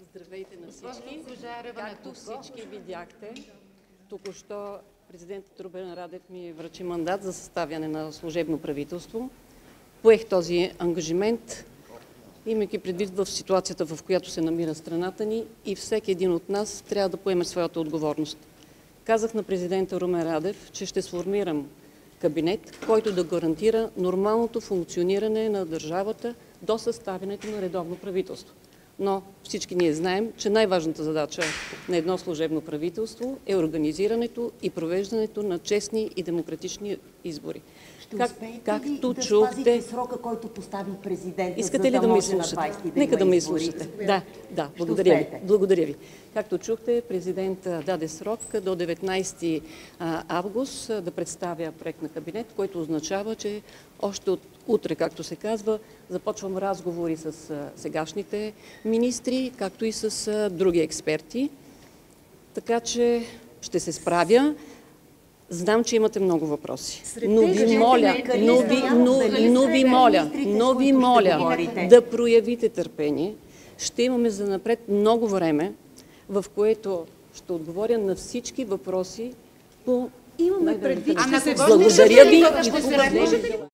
Здравейте на всички. Както всички видяхте, току-що президентът Румен Радев ми връчи мандат за съставяне на служебно правителство. Поех този ангажимент, имайки предвид в ситуацията, в която се намира страната ни, и всеки един от нас трябва да поеме своята отговорност. Казах на президента Румен Радев, че ще сформирам кабинет, който да гарантира нормалното функциониране на държавата до съставянето на редовно правителство. Но всички ние знаем, че най-важната задача на едно служебно правителство е организирането и провеждането на честни и демократични избори. Ще успеете ли да спазите срока, който постави президентът? Искате ли да ме изслушате? Нека да ме изслушате. Да, благодаря ви. Както чухте, президентът даде срок до 19 август да представя проект на кабинет, който означава, че още от утре, както се казва, започвам разговори с сегашните министри, както и с други експерти. Така че ще се справя. Знам, че имате много въпроси, но ви моля да проявите търпение. Ще имаме занапред много време, в което ще отговоря на всички въпроси по... Имаме предвид, Благодаря ви.